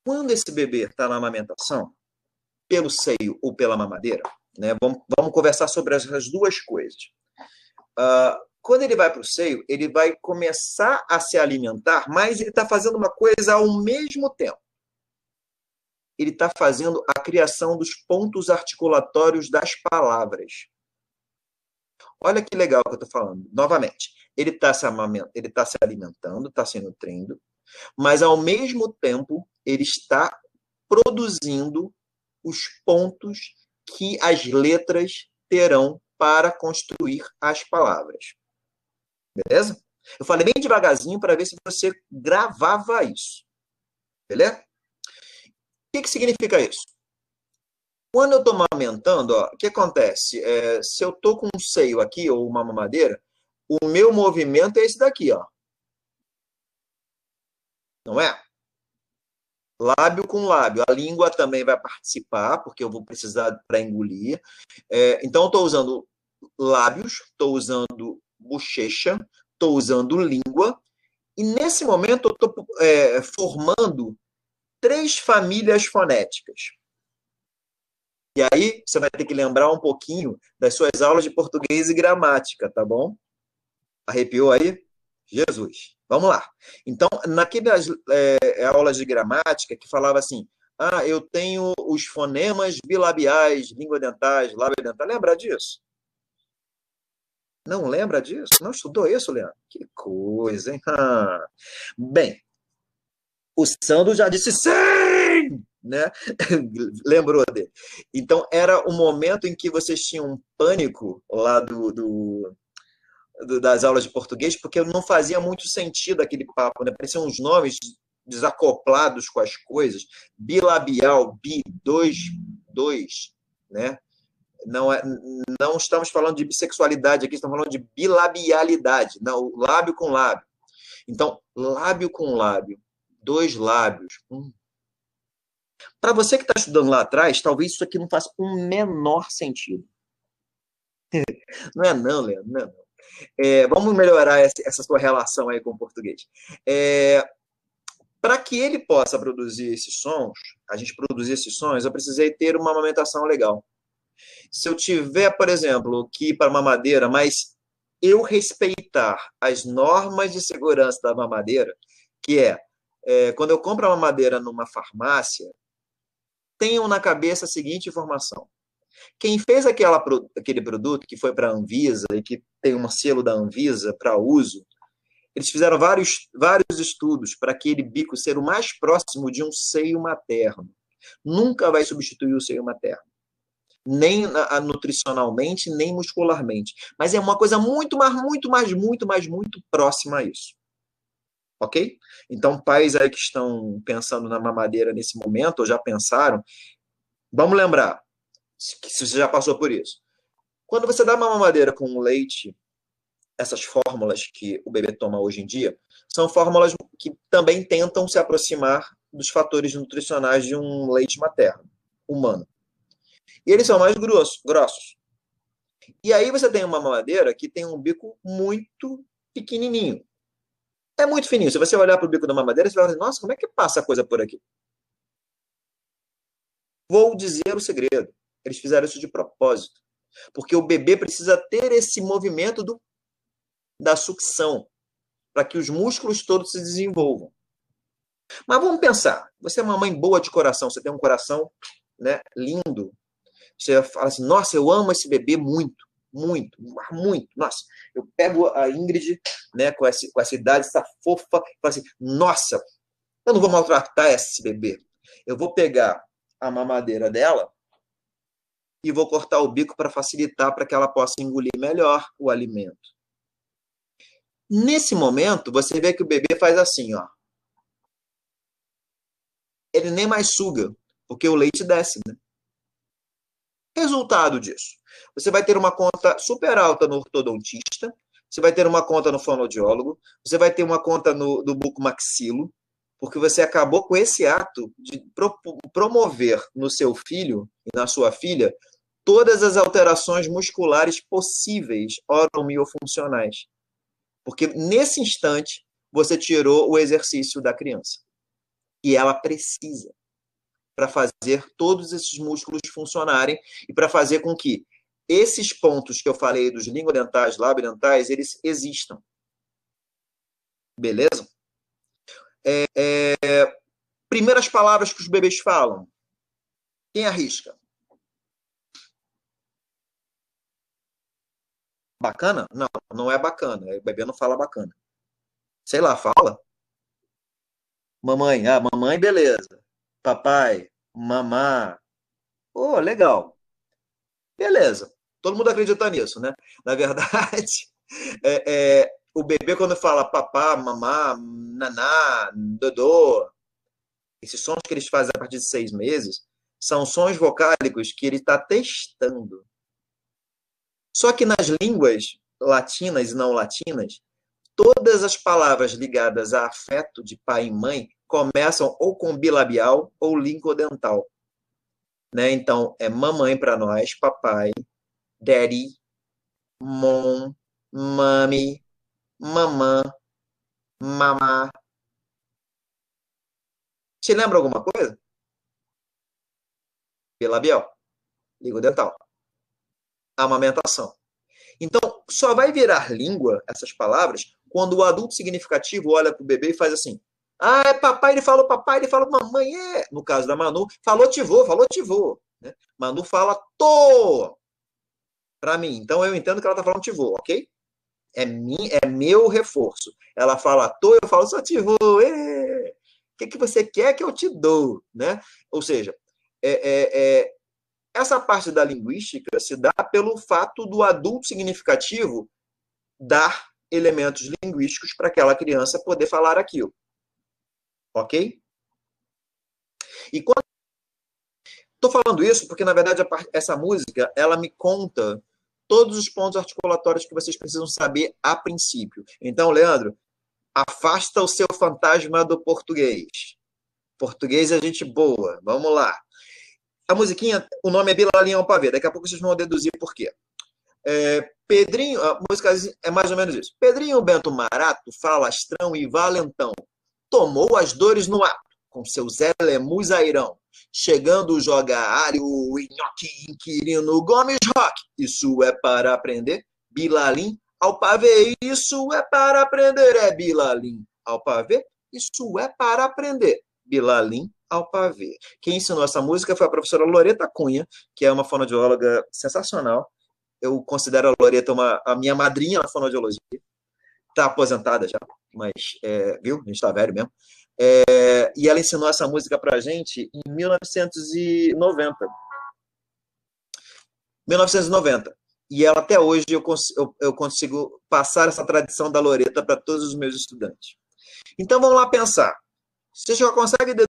Quando esse bebê está na amamentação, pelo seio ou pela mamadeira, né? Vamos conversar sobre essas duas coisas. Quando ele vai para o seio, ele vai começar a se alimentar, mas ele está fazendo uma coisa ao mesmo tempo. Ele está fazendo a criação dos pontos articulatórios das palavras. Olha que legal que eu estou falando. Novamente, ele está se alimentando, está se nutrindo, mas, ao mesmo tempo, ele está produzindo os pontos que as letras terão para construir as palavras. Beleza? Eu falei bem devagarzinho para ver se você gravava isso. Beleza? O que significa isso? Quando eu estou amamentando, o que acontece? Se eu estou com um seio aqui, ou uma mamadeira, o meu movimento é esse daqui, ó. Não é? Lábio com lábio. A língua também vai participar, porque eu vou precisar para engolir. Então, eu estou usando lábios, estou usando bochecha, estou usando língua, e nesse momento eu estou formando 3 famílias fonéticas. E aí, você vai ter que lembrar um pouquinho das suas aulas de português e gramática, tá bom? Arrepiou aí? Jesus. Vamos lá. Então, naquelas aulas de gramática que falava assim, eu tenho os fonemas bilabiais, língua dentais, lábio dental. Lembra disso? Não lembra disso? Não estudou isso, Leandro? Que coisa, hein? Bem, o Sandro já disse sim! Né? Lembrou dele. Então, era o momento em que vocês tinham um pânico lá das aulas de português, porque não fazia muito sentido aquele papo, né? Pareciam uns nomes desacoplados com as coisas. Bilabial, dois, né? Não estamos falando de bissexualidade aqui, estamos falando de bilabialidade, não, lábio com lábio. Então, lábio com lábio, 2 lábios. Para você que está estudando lá atrás, talvez isso aqui não faça o menor sentido. Não é não, Leandro, não é não. Vamos melhorar essa sua relação aí com o português. Para que ele possa produzir esses sons, a gente produzir esses sons, eu precisei ter uma amamentação legal. Se eu tiver, por exemplo, que ir para uma mamadeira, mas eu respeitar as normas de segurança da mamadeira, que quando eu compro uma mamadeira numa farmácia, tenham na cabeça a seguinte informação. Quem fez aquele produto que foi para a Anvisa e que tem um selo da Anvisa para uso, eles fizeram vários estudos para aquele bico ser o mais próximo de um seio materno. Nunca vai substituir o seio materno. Nem nutricionalmente, nem muscularmente. Mas é uma coisa muito próxima a isso. Ok? Então, pais aí que estão pensando na mamadeira nesse momento, ou já pensaram, vamos lembrar, se você já passou por isso. Quando você dá uma mamadeira com leite, essas fórmulas que o bebê toma hoje em dia, são fórmulas que também tentam se aproximar dos fatores nutricionais de um leite materno, humano. E eles são mais grossos. E aí você tem uma mamadeira que tem um bico muito pequenininho. É muito fininho. Se você olhar para o bico da mamadeira, você vai falar, nossa, como é que passa a coisa por aqui? Vou dizer o segredo. Eles fizeram isso de propósito. Porque o bebê precisa ter esse movimento da sucção, para que os músculos todos se desenvolvam. Mas vamos pensar. Você é uma mãe boa de coração, você tem um coração, né, lindo. Você fala assim, nossa, eu amo esse bebê muito. Nossa, eu pego a Ingrid, né, com essa idade, essa fofa, e falo assim, nossa, eu não vou maltratar esse bebê. Eu vou pegar a mamadeira dela e vou cortar o bico para facilitar, para que ela possa engolir melhor o alimento. Nesse momento, você vê que o bebê faz assim, ó. Ele nem mais suga, porque o leite desce, né? Resultado disso, você vai ter uma conta super alta no ortodontista, você vai ter uma conta no fonoaudiólogo, você vai ter uma conta no bucomaxilo, porque você acabou com esse ato de promover no seu filho e na sua filha todas as alterações musculares possíveis, E ela precisa para fazer todos esses músculos funcionarem e para fazer com que esses pontos que eu falei dos lingodentais, labiodentais, eles existam. Beleza? Primeiras palavras que os bebês falam. Quem arrisca? Bacana? Não, não é bacana. O bebê não fala bacana. Sei lá, fala. Mamãe, mamãe, beleza. Papai, mamá. Oh, legal. Beleza. Todo mundo acredita nisso, né? Na verdade, o bebê, quando fala papá, mamá, naná, dodô, esses sons que eles fazem a partir de 6 meses, são sons vocálicos que ele está testando. Só que nas línguas latinas e não latinas, todas as palavras ligadas a afeto de pai e mãe começam ou com bilabial ou lingodental. Né? Então, é mamãe para nós, papai, daddy, mom, mami, mamã, mamá. Te lembra alguma coisa? Bilabial, lingodental, amamentação. Então, só vai virar língua essas palavras quando o adulto significativo olha para o bebê e faz assim: ah, é papai, ele falou mamãe, é. No caso da Manu, falou tivô, falou tivô. Né? Manu fala tô para mim. Então eu entendo que ela está falando tivô, ok? É meu reforço. Ela fala tô, eu falo só tivô. O que você quer que eu te dou? Né? Ou seja, essa parte da linguística se dá pelo fato do adulto significativo dar elementos linguísticos para aquela criança poder falar aquilo. Ok? E quando estou falando isso porque, na verdade, essa música, ela me conta todos os pontos articulatórios que vocês precisam saber a princípio. Então, Leandro, afasta o seu fantasma do português. Português é gente boa. Vamos lá. A musiquinha, o nome é Bilalinha ao Pavê. Daqui a pouco vocês vão deduzir por quê. Pedrinho, a música é mais ou menos isso. Pedrinho Bento Marato, falastrão e valentão, tomou as dores no ato, com seu Zé Lemus Airão. Chegando o jogário, o Nhoque Inquirino Gomes Rock. Isso é para aprender, Bilalim ao pavê. Isso é para aprender, é Bilalim ao pavê. Isso é para aprender, Bilalim ao pavê. Quem ensinou essa música foi a professora Loreta Cunha, que é uma fonoaudióloga sensacional. Eu considero a Loreta a minha madrinha na fonoaudiologia. Está aposentada já, mas, viu? A gente está velho mesmo. E ela ensinou essa música para a gente em 1990. 1990. E ela, até hoje, eu consigo passar essa tradição da Loreta para todos os meus estudantes. Então, vamos lá pensar. Você já consegue